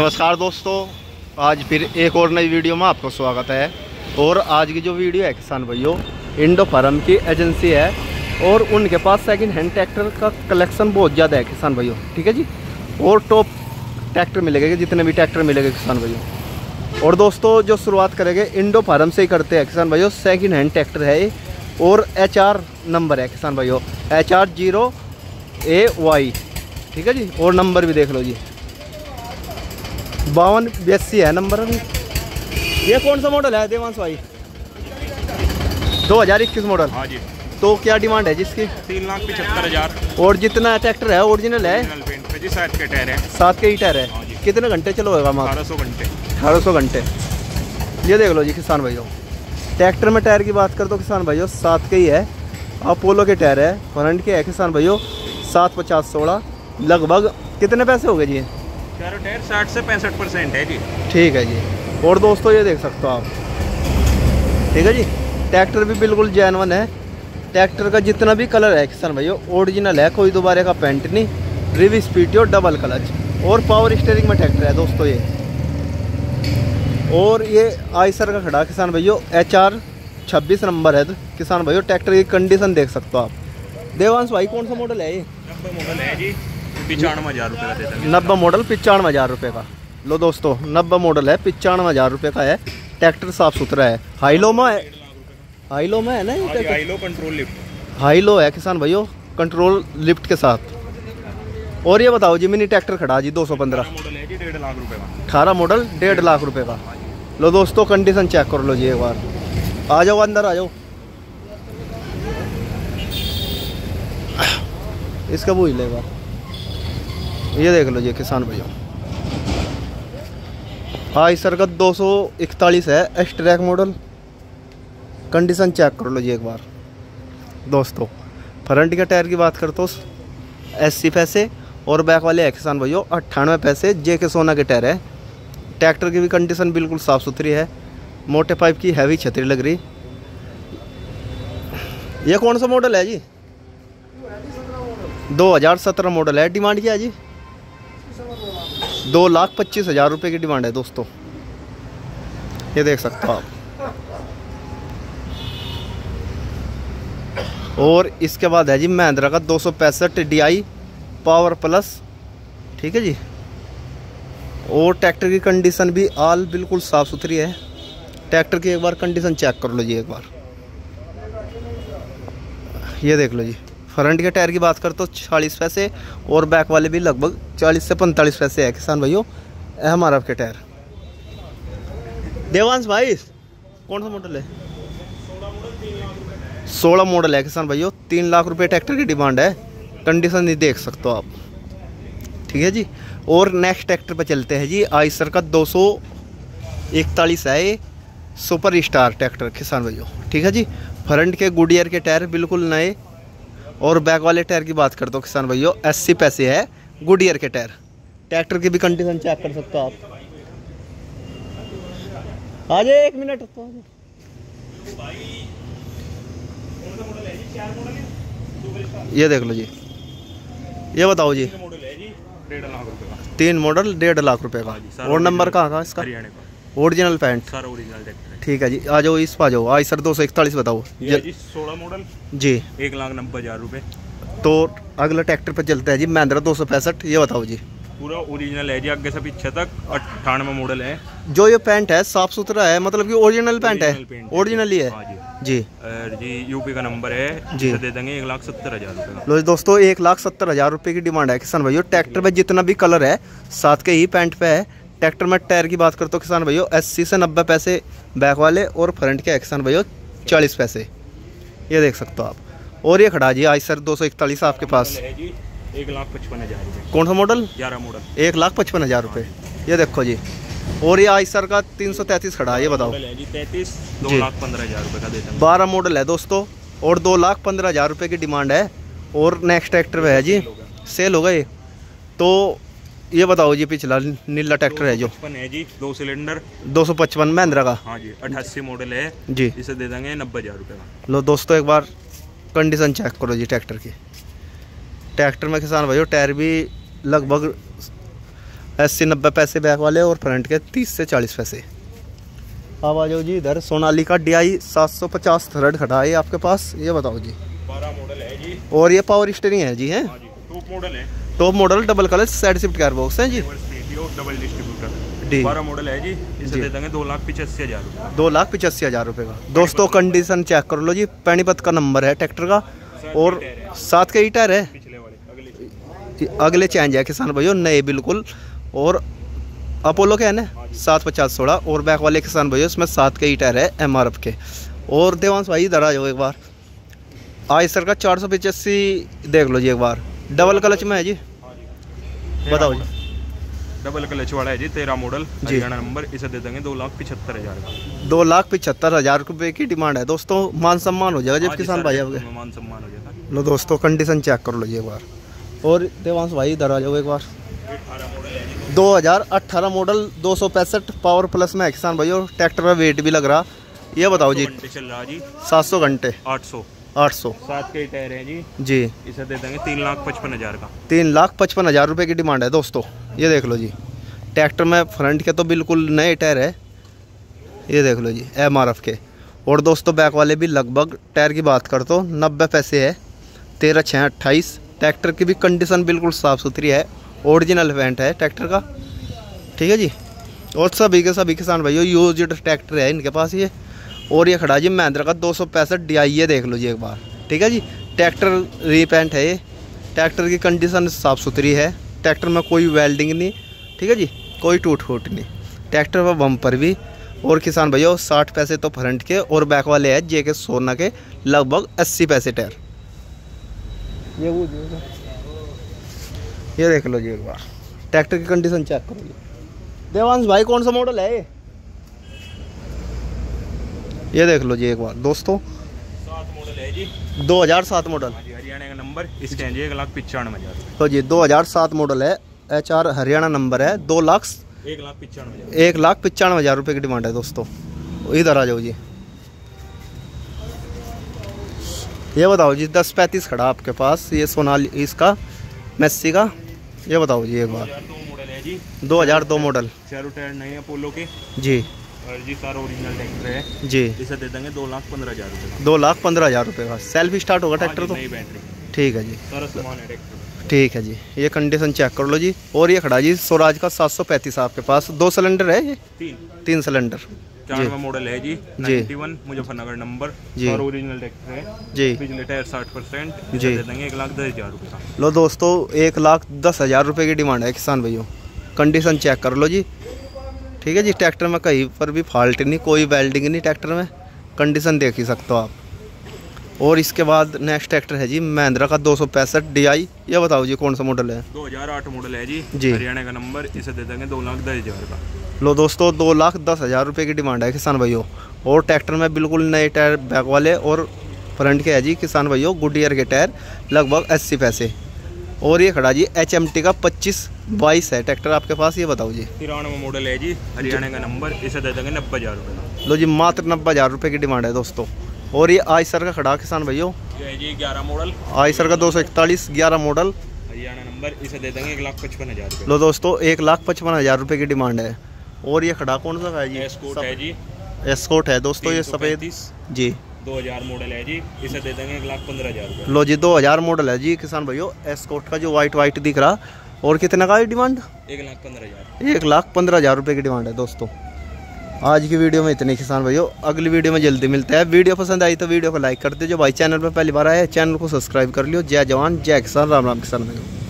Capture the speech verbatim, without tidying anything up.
नमस्कार दोस्तों, आज फिर एक और नई वीडियो में आपको स्वागत है। और आज की जो वीडियो है किसान भाइयों, इंडो फार्म की एजेंसी है और उनके पास सेकंड हैंड ट्रैक्टर का कलेक्शन बहुत ज़्यादा है किसान भाइयों। ठीक है जी, और टॉप ट्रैक्टर मिलेंगे, जितने भी ट्रैक्टर मिलेंगे किसान भाइयों। और दोस्तों जो शुरुआत करेंगे इंडो फार्म से ही करते हैं किसान भाइयों। सेकंड हैंड ट्रैक्टर है ये और एच आर नंबर है किसान भाइयों, H R zero A Y. ठीक है जी, और नंबर भी देख लो जी, बावन बयासी है नंबर अभी। ये कौन सा मॉडल है देवांश भाई? दो हज़ार इक्कीस मॉडल। हाँ जी। तो क्या डिमांड है जिसकी? तीन लाख पचहत्तर हजार। और जितना ट्रैक्टर है ओरिजिनल है? जी, सात के टायर है। सात के ही टायर है। हाँ जी। कितने घंटे चलो होगा? अठारह सौ घंटे। अठारह सौ घंटे। ये देख लो जी किसान भाइयों, ट्रैक्टर में टायर की बात कर तो किसान भाइयों सात के ही है। अपोलो के टायर है, फ्रंट के है किसान भाइयों सात पचास सोलह। लगभग कितने पैसे हो गए जी? चारों टायर साठ से पैंसठ परसेंट है जी। ठीक है जी। और दोस्तों ये देख सकते हो आप, ठीक है जी, ट्रैक्टर भी बिल्कुल जेन्युइन है। ट्रैक्टर का जितना भी कलर है किसान भाइयों ओरिजिनल है, कोई दोबारा का पेंट नहीं। रिवी स्पीड और डबल क्लच और पावर स्टीयरिंग में ट्रैक्टर है दोस्तों ये। और ये आइसर का खड़ा किसान भाइयों, एच आर छब्बीस नंबर है किसान भाइयों। ट्रैक्टर की कंडीशन देख सकते हो आप। देवांश भाई कौन सा मॉडल है ये? नब्बे मॉडल है जी, पिचानवे हज़ार रुपये का देता है। नब्बे मॉडल पिचानवे हज़ार रुपये का। लो दोस्तों, नब्बे मॉडल है, पिचानवे हज़ार रुपये का है। ट्रैक्टर साफ सुथरा है। हाईलो में है, हाईलो में है ना ये? High-low control lift. हाईलो है किसान भाइयों, कंट्रोल लिफ्ट के साथ। और ये बताओ जी, मिनी ट्रैक्टर खड़ा जी दो सौ पंद्रह मॉडल है जी, डेढ़ लाख रुपये का। अठारह मॉडल डेढ़ लाख रुपये का। लो दोस्तों कंडीशन चेक कर लो जी एक बार। आ जाओ अंदर आ जाओ। इसका वो ही लेगा। ये देख लो जी किसान भैया, आइसर का दो सौ इकतालीस है, एक्सट्रैक मॉडल। कंडीशन चेक कर लो जी एक बार दोस्तों। फ्रंट के टायर की बात कर तो अस्सी पैसे और बैक वाले है किसान भैया अट्ठानवे पैसे। जे के सोना के टायर है। ट्रैक्टर की भी कंडीशन बिल्कुल साफ़ सुथरी है। मोटे पाइप की हैवी छतरी लग रही। ये कौन सा मॉडल है जी? दो हज़ार सत्रह मॉडल है। डिमांड क्या है जी? दो लाख पच्चीस हज़ार रुपये की डिमांड है दोस्तों। ये देख सकते हो आप। और इसके बाद है जी महिंद्रा का दो सौ पैंसठ डी आई पावर प्लस। ठीक है जी, और ट्रैक्टर की कंडीशन भी आल बिल्कुल साफ़ सुथरी है। ट्रैक्टर की एक बार कंडीशन चेक कर लो जी एक बार। ये देख लो जी, फ्रंट के टायर की बात कर तो चालीस पैसे और बैक वाले भी लगभग चालीस से पैंतालीस पैसे है किसान भाइयों। एम आर एफ के टायर। देवांश भाई कौन सा मॉडल है? सोलह मॉडल है किसान भाइयों, तीन लाख रुपए ट्रैक्टर की डिमांड है। कंडीशन नहीं देख सकते हो आप। ठीक है जी, और नेक्स्ट ट्रैक्टर पे चलते हैं जी। आइसर का दो सौ इकतालीस है ये, सुपर स्टार ट्रैक्टर किसान भाइयों। ठीक है जी, फ्रंट के गुडियर के टायर बिल्कुल नए और बैक वाले टायर की बात करते हो किसान भाइयों अस्सी पैसे है गुडियर के टायर। ट्रैक्टर की भी कंडीशन चेक कर सकते हो आप। आ जाए एक मिनट तो। ये देख लो जी, ये बताओ जी। डेढ़ लाख रुपये का। तीन मॉडल डेढ़ लाख रुपए का। और नंबर कहाँ था इसका? हरियाणा का। ओरिजिनल पैंट सारा ओरिजिनल ट्रैक्टर है। ठीक है जी, आ जाओ इस पर आ जाओ। आइसर दो सौ इकतालीस बताओ जी। सोलह मॉडल जी, एक लाख नब्बे हज़ार रुपये। तो अगला ट्रैक्टर पर चलते हैं जी, महिंद्रा दो सौ पैंसठ। ये बताओ जी। पूरा ओरिजिनल है जी, आगे से पीछे तक। अट्ठानवे मॉडल है। जो ये पैंट है साफ सुथरा है, मतलब कि ओरिजिनल पैंट है, ओरिजिनल ही है। हाँ जी जी और जी यूपी का नंबर है जी। दे देंगे एक लाख सत्तर हज़ार रुपये का। लो दोस्तों, एक लाख सत्तर हज़ार रुपये की डिमांड है किसान भाइयों। ट्रैक्टर पे जितना भी कलर है साथ के ही पैंट पे है। ट्रैक्टर में टायर की बात करते हो किसान भाइयों अस्सी से नब्बे पैसे बैक वाले और फ्रंट के किसान भाइयों चालीस पैसे। ये देख सकते हो आप। और ये खड़ा जी आइसर दो सौ इकतालीस आपके पास, एक लाख पचपन हज़ार रुपये। कौन सा मॉडल? ग्यारह मॉडल, एक लाख पचपन हज़ार रुपये। ये देखो जी। और ये आइसर का तीन सौ तैंतीस खड़ा है। ये बताओ जी, तैंतीस दो लाख पंद्रह हज़ार रुपये का देते हैं। बारह मॉडल है दोस्तों और दो लाख पंद्रह हज़ार रुपये की डिमांड है। और नेक्स्ट ट्रैक्टर है जी, सेल हो गए। तो ये बताओ जी, पिछला नीला ट्रैक्टर है जो है जी, दो सिलेंडर दो सौ पचपन महिंद्रा का। हाँ जी, अट्ठासी मॉडल है जी। इसे दे देंगे नब्बे हज़ार रुपये का। लो दोस्तों एक बार कंडीशन चेक करो जी ट्रैक्टर की। ट्रैक्टर में किसान भाइयों टायर भी लगभग अस्सी नब्बे पैसे बैक वाले और फ्रंट के तीस से चालीस पैसे। अब आ जाओ जी इधर सोनालिका डी आई सात सौ पचास थर्ड खड़ा है आपके पास, ये बताओ जी। बारह मॉडल है जी, और ये पावर स्टीयरिंग है जी, है टॉप मॉडल है, top model double colour side shift gear box है जी, डबल डिस्ट्रीब्यूटर डी बारह मॉडल है जी। इसे दे देंगे दो लाख पिचासी हज़ार रुपये। दो लाख पिचासी हज़ार रुपये का। दोस्तों कंडीशन चेक कर लो जी, पानीपत का नंबर है ट्रैक्टर का और सात के ही टायर है, पिछले वाले अगले अगले चेंज है किसान भाइयों, नए बिल्कुल। और अपोलो के है ना सात पचास सोलह और बैक वाले किसान भाइयों इसमें सात के ही टायर है एम आर एफ के। और देवांश भाई इधर आ जाओ एक बार, आयसर का चार सौ पचासी देख लो जी एक बार, डबल क्लच में है जी, बताओ जी। डबल क्लच वाला है जी, तेरह मॉडल हरियाणा नंबर। इसे दे देंगे दो लाख पिछहत्तर हज़ार का। दो लाख पिछहत्तर हज़ार रुपये की डिमांड है दोस्तों, मान सम्मान हो जाएगा जब किसान भाई आओगे। मान सम्मान हो जाएगा। लो दोस्तों कंडीशन चेक कर लो जी एक बार। और देवांश भाई इधर आ जाओ एक बार, दो हज़ार अठारह मॉडल दो सौ पैंसठ पावर प्लस में है किसान भाई, और ट्रैक्टर में वेट भी लग रहा, ये बताओ जी। चल रहा जी सात सौ घंटे आठ सौ आठ सौ सात के टायर है जी जी। इसे दे देंगे तीन लाख पचपन हज़ार का। तीन लाख पचपन हज़ार रुपये की डिमांड है दोस्तों, ये देख लो जी। ट्रैक्टर में फ्रंट के तो बिल्कुल नए टायर है, ये देख लो जी एम आर एफ के। और दोस्तों बैक वाले भी लगभग, टायर की बात कर तो नब्बे पैसे है, तेरह छः अट्ठाईस। ट्रैक्टर की भी कंडीशन बिल्कुल साफ़ सुथरी है, ओरिजिनल पेंट है ट्रैक्टर का, ठीक है जी। और सभी के सभी किसान भाइयों यूज्ड ट्रैक्टर है इनके पास ये। और ये खड़ा जी महिंद्रा का दो सौ पैंसठ डी आई, ये देख लो जी एक बार, ठीक है जी। ट्रैक्टर रीपेंट है ये, ट्रैक्टर की कंडीशन साफ़ सुथरी है, ट्रैक्टर में कोई वेल्डिंग नहीं, ठीक है जी, कोई टूट फूट नहीं। ट्रैक्टर पर बम्पर भी। और किसान भैया साठ पैसे तो फ्रंट के और बैक वाले हैं जे के सोना के लगभग अस्सी पैसे टायर। ये वो ये देख लो जी एक बार, ट्रैक्टर की कंडीशन चेक करो जी। देवांश भाई कौन सा मॉडल है ये, ये देख लो जी एक बार दोस्तों, सात मॉडल है जी, दो हज़ार सात मॉडल हरियाणा का नंबर। इसके हैं जी एक लाख पिचानवे हज़ार। तो जी दो हज़ार सात मॉडल है, एच आर हरियाणा नंबर है, दो लाख एक लाख पिचानवे हज़ार एक लाख पचानवे हज़ार रुपये की डिमांड है दोस्तों। इधर आ जाओ जी, ये बताओ जी दस पैंतीस खड़ा आपके पास, ये सोनाली इसका मेस्सी का, ये बताओ जी एक बार। दो मॉडल है जी, दो हज़ार दो मॉडल, चारों टायर नए अपोलो के जी, और जी सारा ओरिजिनल ट्रैक्टर है जी। इसे दे देंगे दो लाख पंद्रह हज़ार रुपये का। दो लाख पंद्रह हज़ार रुपये का। सेल्फ स्टार्ट होगा ट्रैक्टर तो, नई बैटरी, ठीक है जी, सारा सामान है ट्रैक्टर, ठीक है जी। ये कंडीशन चेक कर लो जी। और ये खड़ा जी स्वराज का सात सौ पैंतीस आपके पास, दो सिलेंडर है ये, तीन तीन सिलेंडर चारवा मॉडल है जी, इक्यानवे मुजफ्फरनगर नंबर जी, और ओरिजिनल ट्रैक्टर है जी। पिछले टायर साठ परसेंट जी, दे देंगे एक लाख दस हज़ार रुपये का। लो दोस्तों एक लाख दस हज़ार रुपये की डिमांड है किसान भैया, कंडीशन चेक कर लो जी, ठीक है जी। ट्रैक्टर में कहीं पर भी फॉल्ट नहीं, कोई वेल्डिंग नहीं ट्रैक्टर में, कंडीशन देख ही सकते हो आप। और इसके बाद नेक्स्ट ट्रैक्टर है जी महिंद्रा का दो सौ पैंसठ डी आई, ये बताओ जी कौन सा मॉडल है। दो हज़ार आठ मॉडल है जी, जी हरियाणा का नंबर। इसे दे देंगे दो लाख दस हज़ार का। लो दोस्तों दो लाख दस हज़ार रुपये की डिमांड है किसान भाइयों। और ट्रैक्टर में बिल्कुल नए टायर बैक वाले और फ्रंट के है जी किसान भाइयों, गुडियर के टायर लगभग अस्सी पैसे। और ये खड़ा जी एच एम टी का पच्चीस बाईस है ट्रैक्टर आपके पास, ये बताओ जी। तिरानवे मॉडल है जी, हरियाणा का नंबर। इसे दे देंगे नब्बे हज़ार रुपये का। लो जी मात्र नब्बे हज़ार रुपये की डिमांड है दोस्तों। और ये आयसर का खड़ा किसान भाइयों, ये जी ग्यारह मॉडल, आयसर का दो सौ इकतालीस ग्यारह मॉडल, हरियाणा नंबर। इसे दे देंगे एक लाख पचपन हज़ार रुपये। लो दोस्तों एक लाख पचपन हज़ार रुपये की डिमांड है। और ये खड़ा कौन सा है जी, एस्कोर्ट है जी, एस्कोर्ट है दोस्तों, ये सफ़ेद जी, दो हज़ार मॉडल है जी। इसे दे देंगे एक लाख पंद्रह हज़ार रुपये। लो जी दो हज़ार मॉडल है जी किसान भाइयों, एस्कोर्ट का जो वाइट वाइट दिख रहा। और कितना का है डिमांड, एक लाख पंद्रह हज़ार एक लाख पंद्रह हज़ार रुपये की डिमांड है दोस्तों। आज की वीडियो में इतने किसान भाइयों, अगली वीडियो में जल्दी मिलते हैं। वीडियो पसंद आई तो वीडियो को लाइक कर दीजिए, भाई चैनल पर पहली बार आए चैनल को सब्सक्राइब कर लियो। जय जवान जय किसान, राम राम किसान भाइयों।